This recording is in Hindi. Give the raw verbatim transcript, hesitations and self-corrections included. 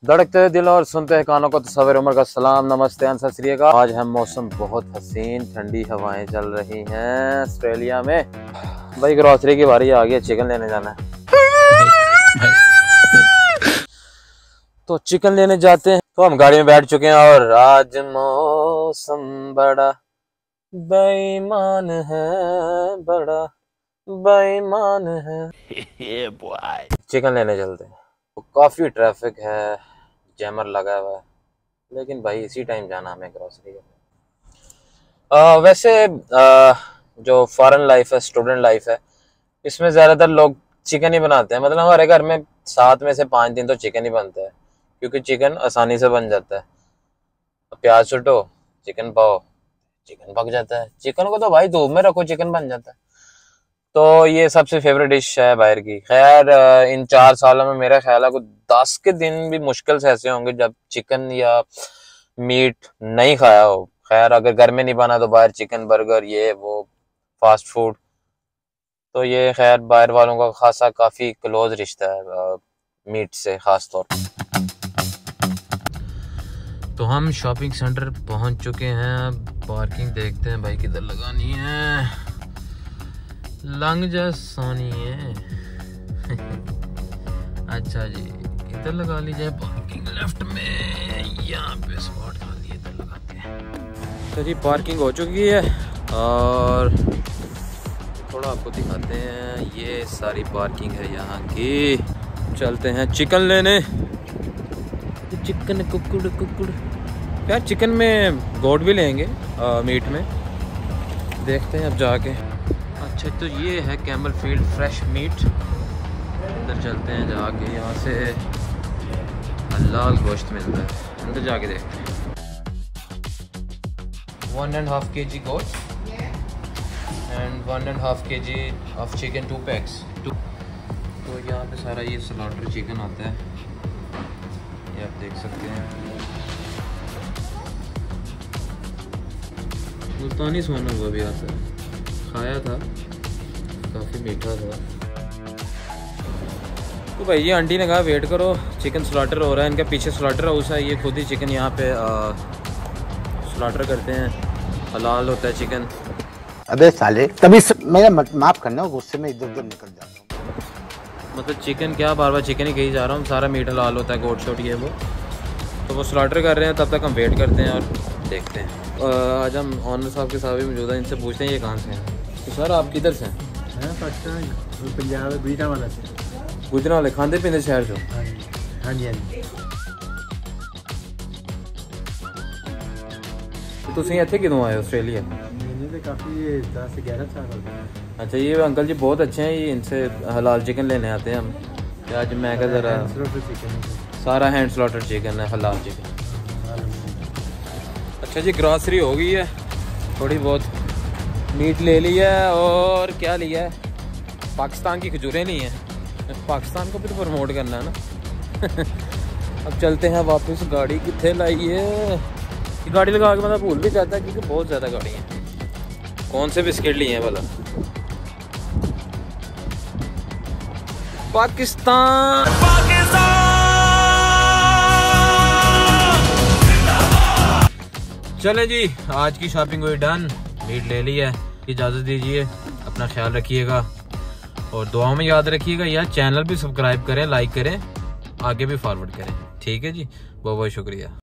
धड़कते हुए दिल और सुनते हैं कानों को तस्वीर उम्र का सलाम, नमस्ते, सत श्री अकाल। आज हम मौसम बहुत हसीन, ठंडी हवाएं चल रही हैं ऑस्ट्रेलिया में। भाई ग्रोसरी की बारी आ गई है, चिकन लेने जाना है। तो चिकन लेने जाते हैं। तो हम गाड़ी में बैठ चुके हैं और आज मौसम बड़ा बेईमान है, बड़ा बेईमान है। चिकन लेने चलते हैं। तो काफी ट्रैफिक है, जैमर लगा हुआ है, लेकिन भाई इसी टाइम जाना हमें ग्रोसरी करने। वैसे आ, जो फॉरेन लाइफ है, स्टूडेंट लाइफ है, इसमें ज़्यादातर लोग चिकन ही बनाते हैं। मतलब हमारे घर में सात में से पाँच दिन तो चिकन ही बनता है, क्योंकि चिकन आसानी से बन जाता है। प्याज छुटो, चिकन पाओ, चिकन पक जाता है। चिकन को तो भाई धूप में रखो, चिकन बन जाता है। तो ये सबसे फेवरेट डिश है बाहर की। खैर इन चार सालों में मेरा ख्याल है कुछ दस के दिन भी मुश्किल से ऐसे होंगे जब चिकन या मीट नहीं खाया हो। खैर अगर घर में नहीं बना तो बाहर चिकन, बर्गर, ये वो फास्ट फूड। तो ये खैर बाहर वालों का खासा काफ़ी क्लोज रिश्ता है मीट से खास तौर पर। तो हम शॉपिंग सेंटर पहुंच चुके हैं। पार्किंग देखते हैं भाई किधर लगानी है। लंग जा सोनी है। अच्छा जी, इधर लगा लीजिए पार्किंग लेफ्ट में, यहाँ पे स्पॉट खाली, इधर लगाते हैं। तो जी पार्किंग हो चुकी है और थोड़ा आपको दिखाते हैं। ये सारी पार्किंग है यहाँ की। चलते हैं चिकन लेने। चिकन कुकुड़ कुकुड़ यार, चिकन में गोट भी लेंगे, आ, मीट में देखते हैं अब जाके। अच्छा तो ये है कैमल फील्ड फ्रेश मीट। अंदर चलते हैं जाके, यहाँ से हलाल गोश्त मिलता है। अंदर जाके देखते हैं। वन एंड हाफ के जी गोश्त and one and half K G of chicken, two packs. तो यहाँ पे सारा ये स्लॉटर चिकन आता है, ये आप देख सकते हैं। मुल्तानी सोना हुआ भी आता है, खाया था, काफ़ी मीठा था। तो भाई ये आंटी ने कहा वेट करो, चिकन स्लॉटर हो रहा है। इनका पीछे स्लॉटर हाउस है, ये खुद ही चिकन यहाँ पे स्लॉटर करते हैं। हलाल होता है चिकन। अबे साले, तभी मेरा माफ़ करना, गुस्से में इधर उधर निकल जाता हूँ। मतलब चिकन क्या, बार बार चिकन ही कही जा रहा हूँ। सारा मीट हलाल होता है, गोट शोट ये वो। तो वो स्लॉटर कर रहे हैं, तब तक हम वेट करते हैं और देखते हैं। आज हम ऑनर साहब के साथ भी मौजूद हैं, इनसे पूछते हैं ये कहाँ से हैं। तो सर आप किधर से हैं? पाकिस्तान, पंजाब, गुजरांवाला से। गुजरांवाले खांदे पींदे शहर से? हाँ जी हाँ जी। तो तुम इतने किदों आए ऑस्ट्रेलिया? मैंने तो काफ़ी दस से ग्यारह साल हो गए। अच्छा ये अंकल जी बहुत अच्छे हैं, ये इनसे हलाल चिकन लेने आते हैं हम। तो आज मैं क्या ज़रा सारा हैंड स्लॉटर चिकन है, हलाल चिकन। अच्छा जी ग्रॉसरी हो गई है, थोड़ी बहुत मीट ले लिया है और क्या लिया है, पाकिस्तान की खजूरें ली हैं। पाकिस्तान को भी तो प्रमोट करना है ना। अब चलते हैं वापस। गाड़ी कितने लाई है, गाड़ी लगा के मतलब भूल भी जाता है क्योंकि बहुत ज़्यादा गाड़ी हैं। कौन से बिस्किट लिए हैं भला? पाकिस्तान, पाकिस्तान। चले जी, आज की शॉपिंग हुई डन, मीट ले ली है। इजाज़त दीजिए, अपना ख्याल रखिएगा और दुआओं में याद रखिएगा। यार चैनल भी सब्सक्राइब करें, लाइक करें, आगे भी फॉरवर्ड करें। ठीक है जी, बहुत बहुत शुक्रिया।